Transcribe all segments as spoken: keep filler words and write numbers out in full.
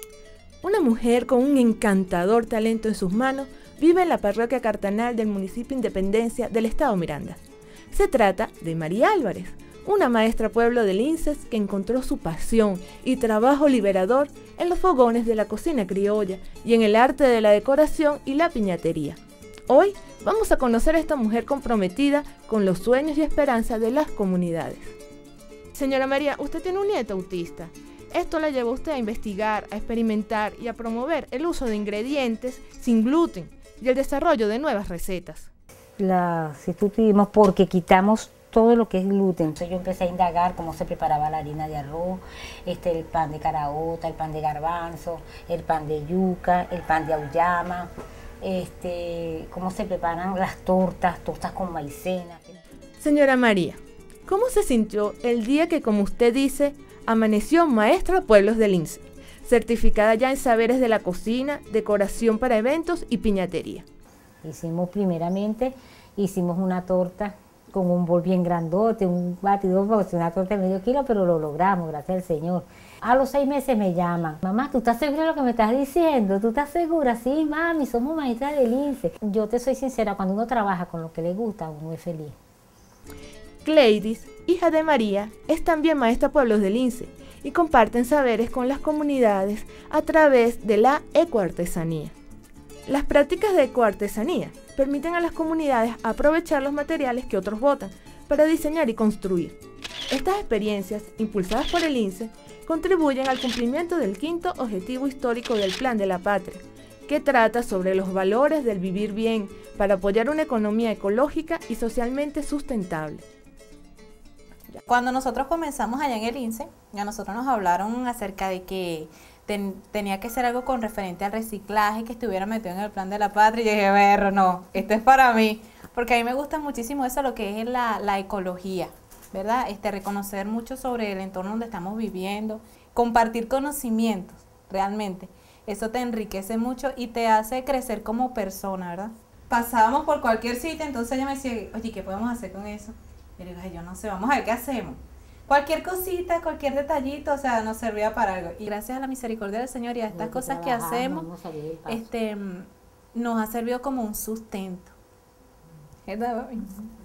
Una mujer con un encantador talento en sus manos vive en la parroquia Cartanal del municipio Independencia del estado Miranda. Se trata de María Álvarez, una maestra pueblo del INSES que encontró su pasión y trabajo liberador en los fogones de la cocina criolla y en el arte de la decoración y la piñatería. Hoy vamos a conocer a esta mujer comprometida con los sueños y esperanzas de las comunidades. Señora María, usted tiene un nieto autista. Esto la llevó a usted a investigar, a experimentar y a promover el uso de ingredientes sin gluten y el desarrollo de nuevas recetas. La sustituimos porque quitamos todo lo que es gluten. Entonces yo empecé a indagar cómo se preparaba la harina de arroz, este, el pan de caraota, el pan de garbanzo, el pan de yuca, el pan de auyama, este, cómo se preparan las tortas, tortas con maicena. Señora María, ¿cómo se sintió el día que, como usted dice, amaneció maestra Pueblos del INSES, certificada ya en saberes de la cocina, decoración para eventos y piñatería? Hicimos primeramente, hicimos una torta con un bol bien grandote, un batidor, una torta de medio kilo, pero lo logramos, gracias al Señor. A los seis meses me llaman: mamá, ¿tú estás segura de lo que me estás diciendo? ¿Tú estás segura? Sí, mami, somos maestras del INSES. Yo te soy sincera, cuando uno trabaja con lo que le gusta, uno es feliz. Gleidis, hija de María, es también maestra Pueblos del INSES y comparten saberes con las comunidades a través de la ecoartesanía. Las prácticas de ecoartesanía permiten a las comunidades aprovechar los materiales que otros botan para diseñar y construir. Estas experiencias, impulsadas por el INSES, contribuyen al cumplimiento del quinto objetivo histórico del Plan de la Patria, que trata sobre los valores del vivir bien para apoyar una economía ecológica y socialmente sustentable. Cuando nosotros comenzamos allá en el INSES, a nosotros nos hablaron acerca de que ten, tenía que ser algo con referente al reciclaje, que estuviera metido en el Plan de la Patria, y yo dije, berro, no, esto es para mí, porque a mí me gusta muchísimo eso, lo que es la, la ecología, ¿verdad? Este, reconocer mucho sobre el entorno donde estamos viviendo, compartir conocimientos, realmente. Eso te enriquece mucho y te hace crecer como persona, ¿verdad? Pasábamos por cualquier sitio, entonces ella me decía, oye, ¿qué podemos hacer con eso? Y le digo, yo no sé, vamos a ver qué hacemos. Cualquier cosita, cualquier detallito, o sea, nos servía para algo. Y gracias a la misericordia del Señor y a estas cosas que hacemos, este, nos ha servido como un sustento. ¿Verdad, mami?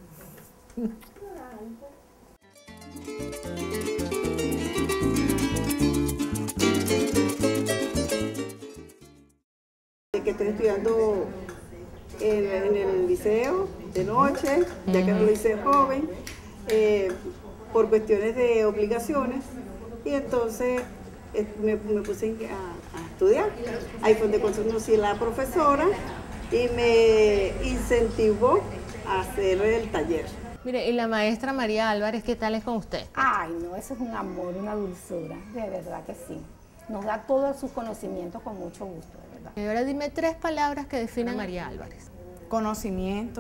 Que estoy estudiando en, en el liceo de noche, ya que no lo hice joven, eh, por cuestiones de obligaciones, y entonces eh, me, me puse a, a estudiar. Ahí fue donde conocí a la profesora y me incentivó a hacer el taller. Mire, y la maestra María Álvarez, ¿qué tal es con usted? Ay, no, eso es un amor, una dulzura, de verdad que sí. Nos da todos sus conocimientos con mucho gusto, de verdad. Y ahora dime tres palabras que definen a María Álvarez. Conocimiento,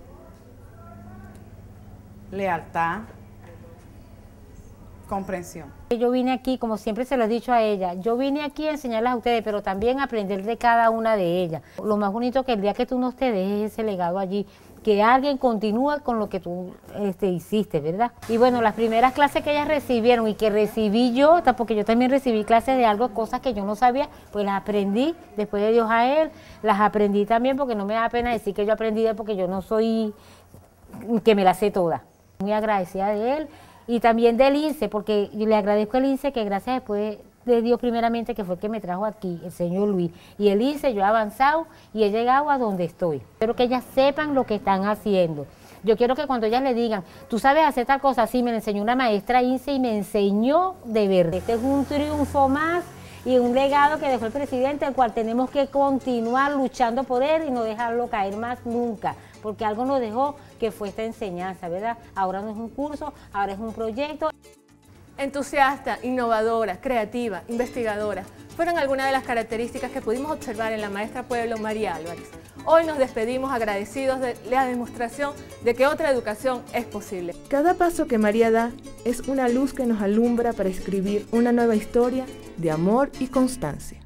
lealtad, comprensión. Yo vine aquí, como siempre se lo he dicho a ella, yo vine aquí a enseñarles a ustedes, pero también a aprender de cada una de ellas. Lo más bonito que el día que tú no te dejes ese legado allí, que alguien continúe con lo que tú este, hiciste, ¿verdad? Y bueno, las primeras clases que ellas recibieron y que recibí yo, porque yo también recibí clases de algo, cosas que yo no sabía, pues las aprendí después de Dios a él, las aprendí también porque no me da pena decir que yo aprendí de él, porque yo no soy que me la sé toda. Muy agradecida de él y también del INSES, porque yo le agradezco al INSES que gracias después de Dios primeramente, que fue el que me trajo aquí, el señor Luis, y el INSES, yo he avanzado y he llegado a donde estoy. Espero que ellas sepan lo que están haciendo. Yo quiero que cuando ellas le digan, tú sabes hacer tal cosa, sí, me lo enseñó una maestra INSES y me enseñó de verdad. Este es un triunfo más y un legado que dejó el presidente, el cual tenemos que continuar luchando por él y no dejarlo caer más nunca, porque algo nos dejó que fue esta enseñanza, ¿verdad? Ahora no es un curso, ahora es un proyecto. Entusiasta, innovadora, creativa, investigadora, fueron algunas de las características que pudimos observar en la maestra Pueblo María Álvarez. Hoy nos despedimos agradecidos de la demostración de que otra educación es posible. Cada paso que María da es una luz que nos alumbra para escribir una nueva historia de amor y constancia.